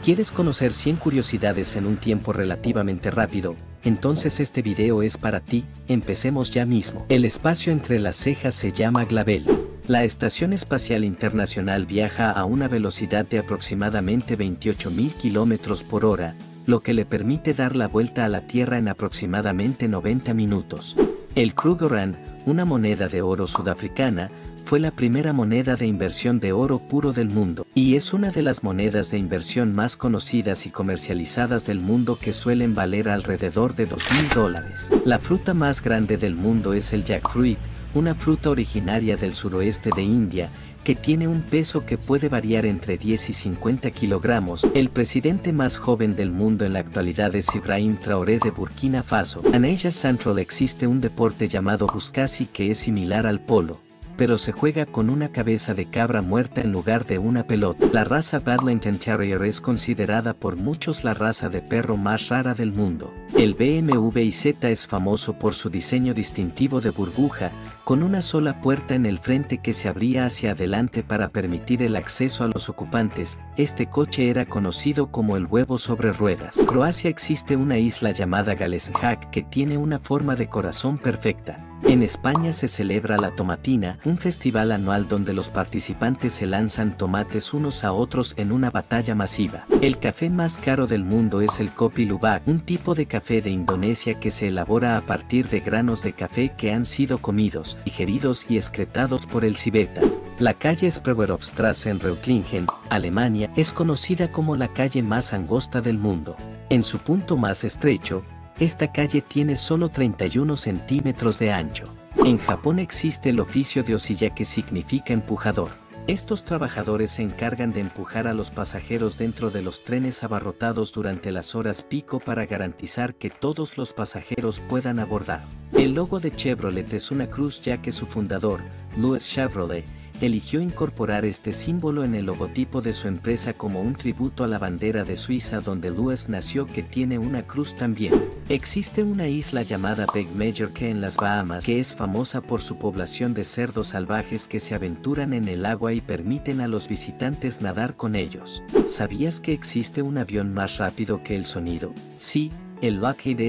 ¿Quieres conocer 100 curiosidades en un tiempo relativamente rápido? Entonces este video es para ti. Empecemos ya mismo. El espacio entre las cejas se llama glabela. La Estación Espacial Internacional viaja a una velocidad de aproximadamente 28.000 km por hora, lo que le permite dar la vuelta a la Tierra en aproximadamente 90 minutos. El Krugerrand, una moneda de oro sudafricana, fue la primera moneda de inversión de oro puro del mundo, y es una de las monedas de inversión más conocidas y comercializadas del mundo que suelen valer alrededor de $2.000. La fruta más grande del mundo es el jackfruit, una fruta originaria del suroeste de India, que tiene un peso que puede variar entre 10 y 50 kilogramos. El presidente más joven del mundo en la actualidad es Ibrahim Traoré de Burkina Faso. En Asia Central existe un deporte llamado Buscasi que es similar al polo, pero se juega con una cabeza de cabra muerta en lugar de una pelota. La raza Badlington Terrier es considerada por muchos la raza de perro más rara del mundo. El BMW iZ es famoso por su diseño distintivo de burbuja, con una sola puerta en el frente que se abría hacia adelante para permitir el acceso a los ocupantes. Este coche era conocido como el huevo sobre ruedas. En Croacia existe una isla llamada Galesjak que tiene una forma de corazón perfecta. En España se celebra la Tomatina, un festival anual donde los participantes se lanzan tomates unos a otros en una batalla masiva. El café más caro del mundo es el Kopi Luwak, un tipo de café de Indonesia que se elabora a partir de granos de café que han sido comidos, digeridos y excretados por el civeta. La calle Spreewaldstraße en Reutlingen, Alemania, es conocida como la calle más angosta del mundo. En su punto más estrecho, esta calle tiene solo 31 centímetros de ancho. En Japón existe el oficio de osilla que significa empujador. Estos trabajadores se encargan de empujar a los pasajeros dentro de los trenes abarrotados durante las horas pico para garantizar que todos los pasajeros puedan abordar. El logo de Chevrolet es una cruz ya que su fundador, Louis Chevrolet, eligió incorporar este símbolo en el logotipo de su empresa como un tributo a la bandera de Suiza donde Louis nació, que tiene una cruz también. Existe una isla llamada Big Majorque en las Bahamas que es famosa por su población de cerdos salvajes que se aventuran en el agua y permiten a los visitantes nadar con ellos. ¿Sabías que existe un avión más rápido que el sonido? Sí. El Lockheed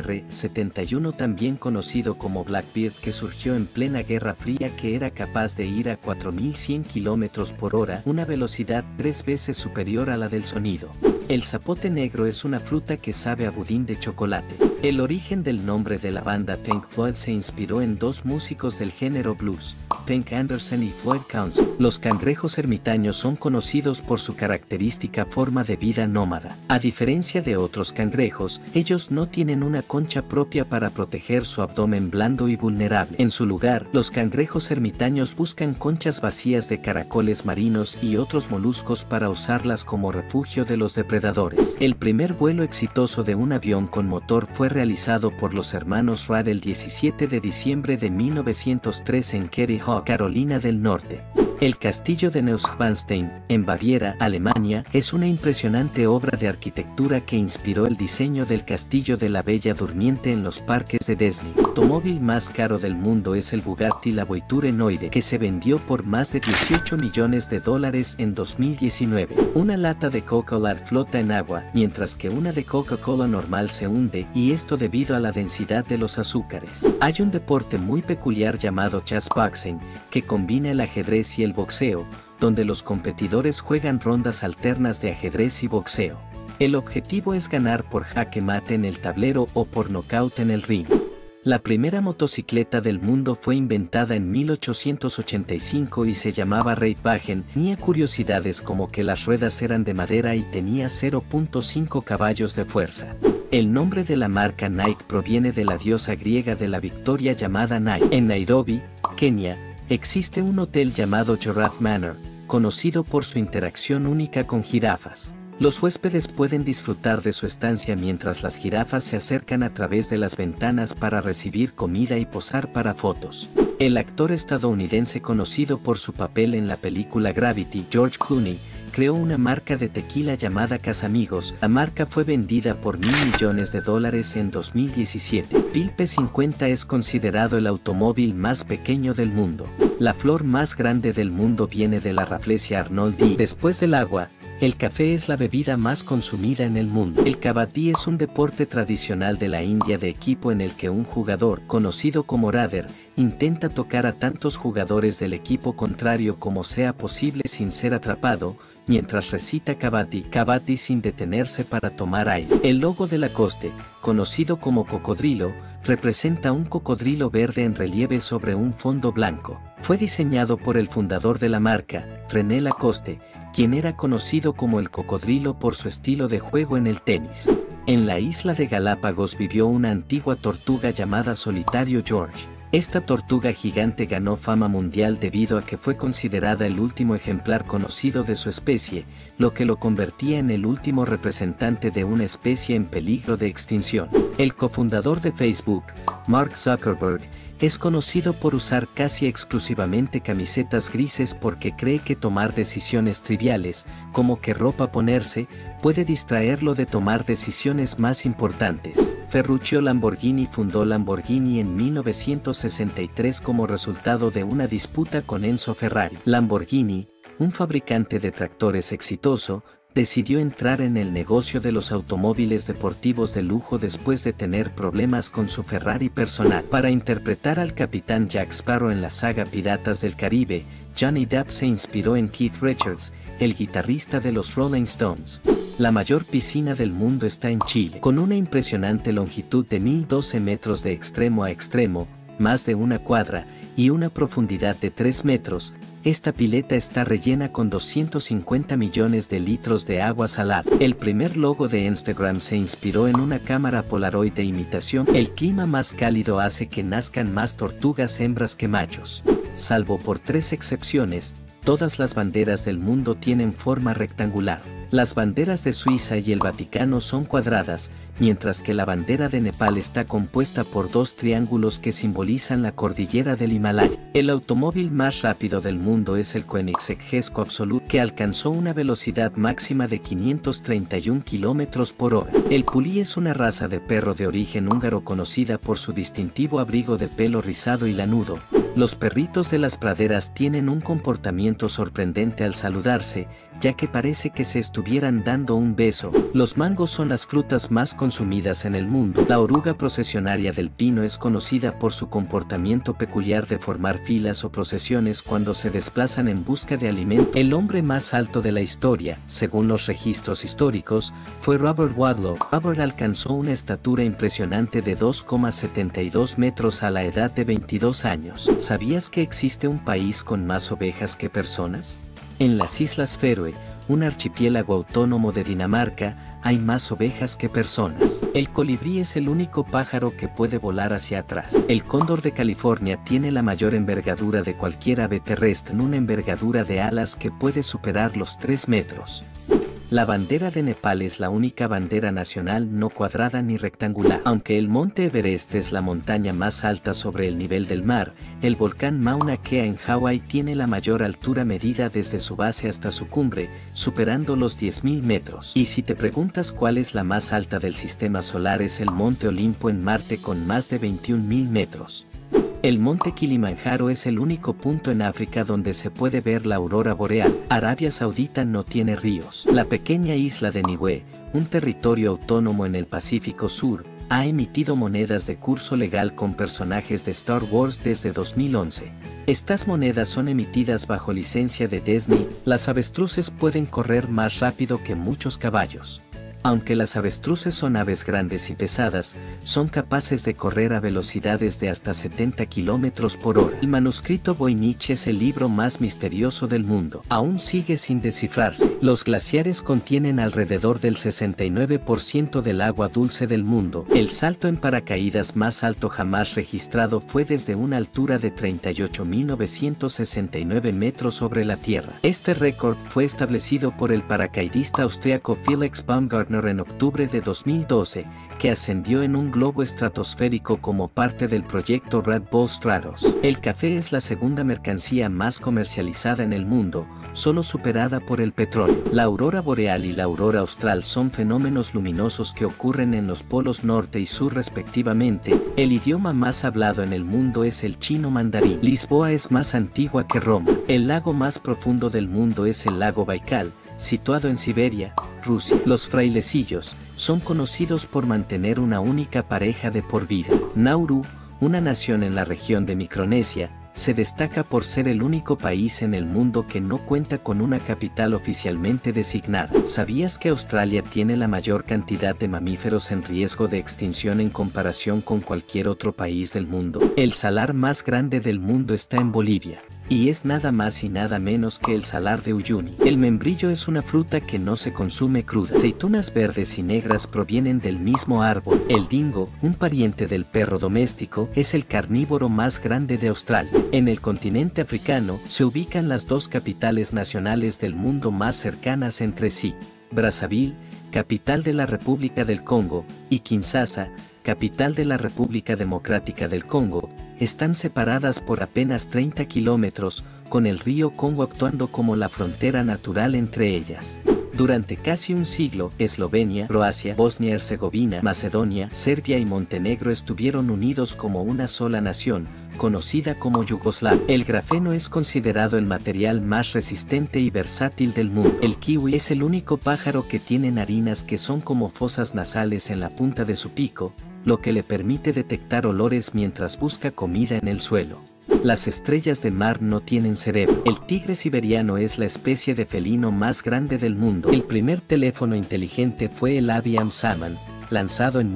SR-71, también conocido como Blackbird, que surgió en plena Guerra Fría, que era capaz de ir a 4.100 km por hora, una velocidad 3 veces superior a la del sonido. El zapote negro es una fruta que sabe a budín de chocolate. El origen del nombre de la banda Pink Floyd se inspiró en dos músicos del género blues, Pink Anderson y Floyd Council. Los cangrejos ermitaños son conocidos por su característica forma de vida nómada. A diferencia de otros cangrejos, ellos no tienen una concha propia para proteger su abdomen blando y vulnerable. En su lugar, los cangrejos ermitaños buscan conchas vacías de caracoles marinos y otros moluscos para usarlas como refugio de los depredadores. El primer vuelo exitoso de un avión con motor fue realizado por los hermanos Wright el 17 de diciembre de 1903 en Kitty Hawk, Carolina del Norte. El castillo de Neuschwanstein, en Baviera, Alemania, es una impresionante obra de arquitectura que inspiró el diseño del castillo de la Bella Durmiente en los parques de Disney. El automóvil más caro del mundo es el Bugatti La Voiture Noire, que se vendió por más de $18 millones en 2019. Una lata de Coca-Cola flota en agua, mientras que una de Coca-Cola normal se hunde, y esto debido a la densidad de los azúcares. Hay un deporte muy peculiar llamado chess boxing, que combina el ajedrez y el boxeo, donde los competidores juegan rondas alternas de ajedrez y boxeo. El objetivo es ganar por jaque mate en el tablero o por nocaut en el ring. La primera motocicleta del mundo fue inventada en 1885 y se llamaba Reitwagen. Tenía curiosidades como que las ruedas eran de madera y tenía 0.5 caballos de fuerza. El nombre de la marca Nike proviene de la diosa griega de la victoria llamada Nike. En Nairobi, Kenia, existe un hotel llamado Giraffe Manor, conocido por su interacción única con jirafas. Los huéspedes pueden disfrutar de su estancia mientras las jirafas se acercan a través de las ventanas para recibir comida y posar para fotos. El actor estadounidense conocido por su papel en la película Gravity, George Clooney, creó una marca de tequila llamada Casamigos. La marca fue vendida por $1.000 millones en 2017. El P50 es considerado el automóvil más pequeño del mundo. La flor más grande del mundo viene de la Rafflesia arnoldii. Después del agua, El café es la bebida más consumida en el mundo. El kabaddi es un deporte tradicional de la India de equipo en el que un jugador, conocido como radar, intenta tocar a tantos jugadores del equipo contrario como sea posible sin ser atrapado, mientras recita kabaddi sin detenerse para tomar aire. El logo de Lacoste, conocido como cocodrilo, representa un cocodrilo verde en relieve sobre un fondo blanco. Fue diseñado por el fundador de la marca, René Lacoste, quien era conocido como el cocodrilo por su estilo de juego en el tenis. En la isla de Galápagos vivió una antigua tortuga llamada Solitario George. Esta tortuga gigante ganó fama mundial debido a que fue considerada el último ejemplar conocido de su especie, lo que lo convertía en el último representante de una especie en peligro de extinción. El cofundador de Facebook, Mark Zuckerberg, es conocido por usar casi exclusivamente camisetas grises porque cree que tomar decisiones triviales, como qué ropa ponerse, puede distraerlo de tomar decisiones más importantes. Ferruccio Lamborghini fundó Lamborghini en 1963 como resultado de una disputa con Enzo Ferrari. Lamborghini, un fabricante de tractores exitoso, decidió entrar en el negocio de los automóviles deportivos de lujo después de tener problemas con su Ferrari personal. Para interpretar al capitán Jack Sparrow en la saga Piratas del Caribe, Johnny Depp se inspiró en Keith Richards, el guitarrista de los Rolling Stones. La mayor piscina del mundo está en Chile. Con una impresionante longitud de 1012 metros de extremo a extremo, más de una cuadra, y una profundidad de 3 metros, esta pileta está rellena con 250 millones de litros de agua salada. El primer logo de Instagram se inspiró en una cámara Polaroid de imitación. El clima más cálido hace que nazcan más tortugas hembras que machos. Salvo por 3 excepciones, todas las banderas del mundo tienen forma rectangular. Las banderas de Suiza y el Vaticano son cuadradas, mientras que la bandera de Nepal está compuesta por 2 triángulos que simbolizan la cordillera del Himalaya. El automóvil más rápido del mundo es el Koenigsegg Jesko Absolut, que alcanzó una velocidad máxima de 531 km por hora. El Puli es una raza de perro de origen húngaro conocida por su distintivo abrigo de pelo rizado y lanudo. Los perritos de las praderas tienen un comportamiento sorprendente al saludarse, ya que parece que se estuvieran dando un beso. Los mangos son las frutas más consumidas en el mundo. La oruga procesionaria del pino es conocida por su comportamiento peculiar de formar filas o procesiones cuando se desplazan en busca de alimento. El hombre más alto de la historia, según los registros históricos, fue Robert Wadlow. Robert alcanzó una estatura impresionante de 2,72 metros a la edad de 22 años. ¿Sabías que existe un país con más ovejas que personas? En las Islas Feroe, un archipiélago autónomo de Dinamarca, hay más ovejas que personas. El colibrí es el único pájaro que puede volar hacia atrás. El cóndor de California tiene la mayor envergadura de cualquier ave terrestre, en una envergadura de alas que puede superar los 3 metros. La bandera de Nepal es la única bandera nacional no cuadrada ni rectangular. Aunque el monte Everest es la montaña más alta sobre el nivel del mar, el volcán Mauna Kea en Hawái tiene la mayor altura medida desde su base hasta su cumbre, superando los 10.000 metros. Y si te preguntas cuál es la más alta del sistema solar, es el monte Olimpo en Marte con más de 21.000 metros. El monte Kilimanjaro es el único punto en África donde se puede ver la aurora boreal. Arabia Saudita no tiene ríos. La pequeña isla de Niue, un territorio autónomo en el Pacífico Sur, ha emitido monedas de curso legal con personajes de Star Wars desde 2011. Estas monedas son emitidas bajo licencia de Disney. Las avestruces pueden correr más rápido que muchos caballos. Aunque las avestruces son aves grandes y pesadas, son capaces de correr a velocidades de hasta 70 km por hora. El manuscrito Voynich es el libro más misterioso del mundo. Aún sigue sin descifrarse. Los glaciares contienen alrededor del 69% del agua dulce del mundo. El salto en paracaídas más alto jamás registrado fue desde una altura de 38.969 metros sobre la Tierra. Este récord fue establecido por el paracaidista austriaco Felix Baumgartner en octubre de 2012, que ascendió en un globo estratosférico como parte del proyecto Red Bull Stratos. El café es la segunda mercancía más comercializada en el mundo, solo superada por el petróleo. La aurora boreal y la aurora austral son fenómenos luminosos que ocurren en los polos norte y sur respectivamente. El idioma más hablado en el mundo es el chino mandarín. Lisboa es más antigua que Roma. El lago más profundo del mundo es el lago Baikal, situado en Siberia, Rusia. Los frailecillos son conocidos por mantener una única pareja de por vida. Nauru, una nación en la región de Micronesia, se destaca por ser el único país en el mundo que no cuenta con una capital oficialmente designada. ¿Sabías que Australia tiene la mayor cantidad de mamíferos en riesgo de extinción en comparación con cualquier otro país del mundo? El salar más grande del mundo está en Bolivia, y es nada más y nada menos que el salar de Uyuni. El membrillo es una fruta que no se consume cruda. Aceitunas verdes y negras provienen del mismo árbol. El dingo, un pariente del perro doméstico, es el carnívoro más grande de Australia. En el continente africano se ubican las dos capitales nacionales del mundo más cercanas entre sí: Brazzaville, capital de la República del Congo, y Kinshasa, capital de la República Democrática del Congo, están separadas por apenas 30 kilómetros, con el río Congo actuando como la frontera natural entre ellas. Durante casi un siglo, Eslovenia, Croacia, Bosnia-Herzegovina, Macedonia, Serbia y Montenegro estuvieron unidos como una sola nación, conocida como Yugoslavia. El grafeno es considerado el material más resistente y versátil del mundo. El kiwi es el único pájaro que tiene narinas que son como fosas nasales en la punta de su pico, lo que le permite detectar olores mientras busca comida en el suelo. Las estrellas de mar no tienen cerebro. El tigre siberiano es la especie de felino más grande del mundo. El primer teléfono inteligente fue el IBM Salman, lanzado en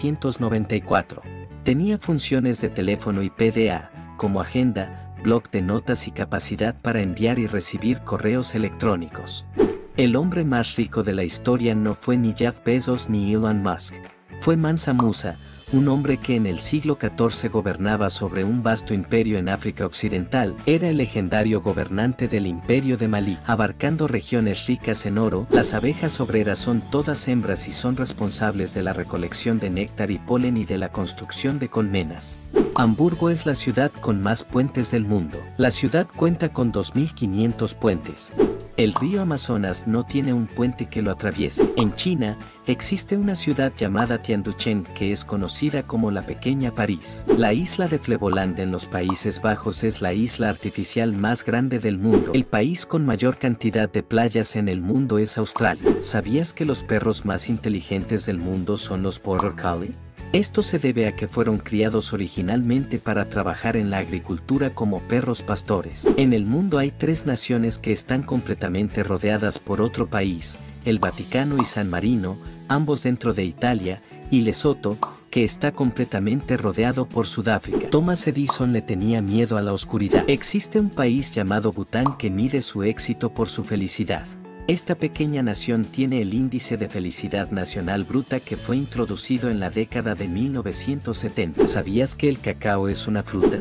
1994. Tenía funciones de teléfono y PDA, como agenda, bloc de notas y capacidad para enviar y recibir correos electrónicos. El hombre más rico de la historia no fue ni Jeff Bezos ni Elon Musk. Fue Mansa Musa, un hombre que en el siglo XIV gobernaba sobre un vasto imperio en África Occidental. Era el legendario gobernante del imperio de Malí, abarcando regiones ricas en oro. Las abejas obreras son todas hembras y son responsables de la recolección de néctar y polen y de la construcción de colmenas. Hamburgo es la ciudad con más puentes del mundo. La ciudad cuenta con 2.500 puentes. El río Amazonas no tiene un puente que lo atraviese. En China, existe una ciudad llamada Tianduchen que es conocida como la Pequeña París. La isla de Flevoland en los Países Bajos es la isla artificial más grande del mundo. El país con mayor cantidad de playas en el mundo es Australia. ¿Sabías que los perros más inteligentes del mundo son los Border Collie? Esto se debe a que fueron criados originalmente para trabajar en la agricultura como perros pastores. En el mundo hay 3 naciones que están completamente rodeadas por otro país: el Vaticano y San Marino, ambos dentro de Italia, y Lesoto, que está completamente rodeado por Sudáfrica. Thomas Edison le tenía miedo a la oscuridad. Existe un país llamado Bután que mide su éxito por su felicidad. Esta pequeña nación tiene el índice de felicidad nacional bruta que fue introducido en la década de 1970. ¿Sabías que el cacao es una fruta?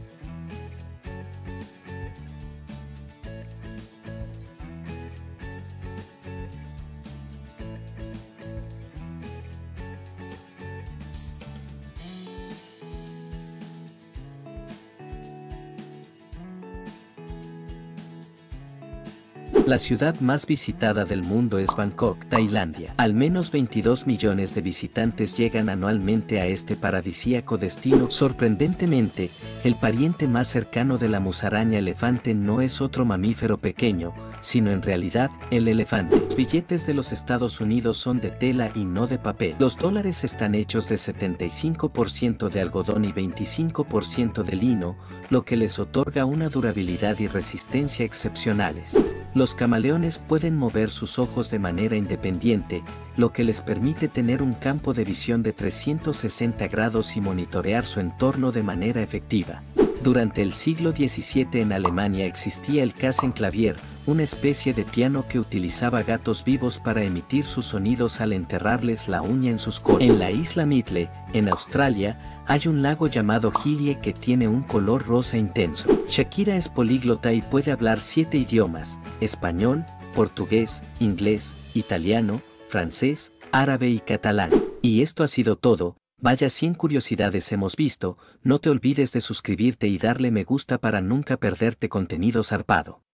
La ciudad más visitada del mundo es Bangkok, Tailandia. Al menos 22 millones de visitantes llegan anualmente a este paradisíaco destino. Sorprendentemente, el pariente más cercano de la musaraña elefante no es otro mamífero pequeño, sino en realidad el elefante. Los billetes de los Estados Unidos son de tela y no de papel. Los dólares están hechos de 75% de algodón y 25% de lino, lo que les otorga una durabilidad y resistencia excepcionales. Los camaleones pueden mover sus ojos de manera independiente, lo que les permite tener un campo de visión de 360 grados y monitorear su entorno de manera efectiva. Durante el siglo XVII en Alemania existía el Kassenclavier, una especie de piano que utilizaba gatos vivos para emitir sus sonidos al enterrarles la uña en sus colas. En la isla Midle, en Australia, hay un lago llamado Gilie que tiene un color rosa intenso. Shakira es políglota y puede hablar 7 idiomas: español, portugués, inglés, italiano, francés, árabe y catalán. Y esto ha sido todo. Vaya 100 curiosidades hemos visto. No te olvides de suscribirte y darle me gusta para nunca perderte contenido zarpado.